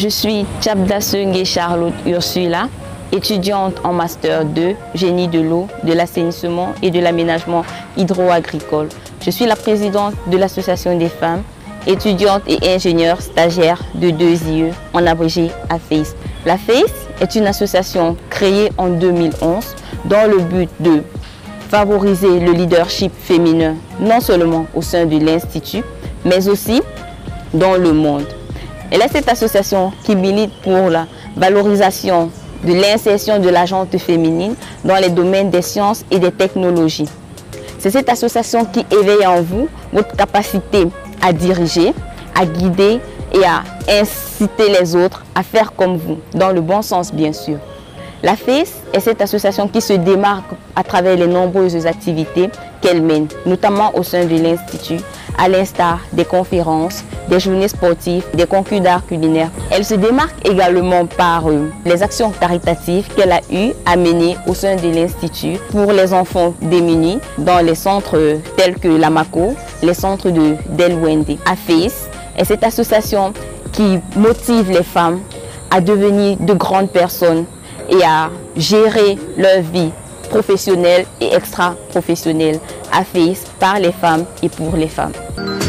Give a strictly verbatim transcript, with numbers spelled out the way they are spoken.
Je suis Tchabdasungue Charlotte Ursula, étudiante en Master deux, Génie de l'eau, de l'assainissement et de l'aménagement hydro-agricole. Je suis la présidente de l'Association des femmes, étudiante et ingénieure stagiaire de deux I E, en abrégé A F E I S. La F E I S est une association créée en deux mille onze dans le but de favoriser le leadership féminin, non seulement au sein de l'Institut, mais aussi dans le monde. Elle est cette association qui milite pour la valorisation de l'insertion de la gente féminine dans les domaines des sciences et des technologies. C'est cette association qui éveille en vous votre capacité à diriger, à guider et à inciter les autres à faire comme vous, dans le bon sens bien sûr. La F E I S est cette association qui se démarque à travers les nombreuses activités qu'elle mène, notamment au sein de l'Institut, à l'instar des conférences, des journées sportives, des concours d'art culinaire. Elle se démarque également par euh, les actions caritatives qu'elle a eu à mener au sein de l'Institut pour les enfants démunis dans les centres euh, tels que l'Amaco, les centres de d'El-Wende. A F E I S est cette association qui motive les femmes à devenir de grandes personnes et à gérer leur vie professionnelle et extra-professionnelle. A F E I S par les femmes et pour les femmes.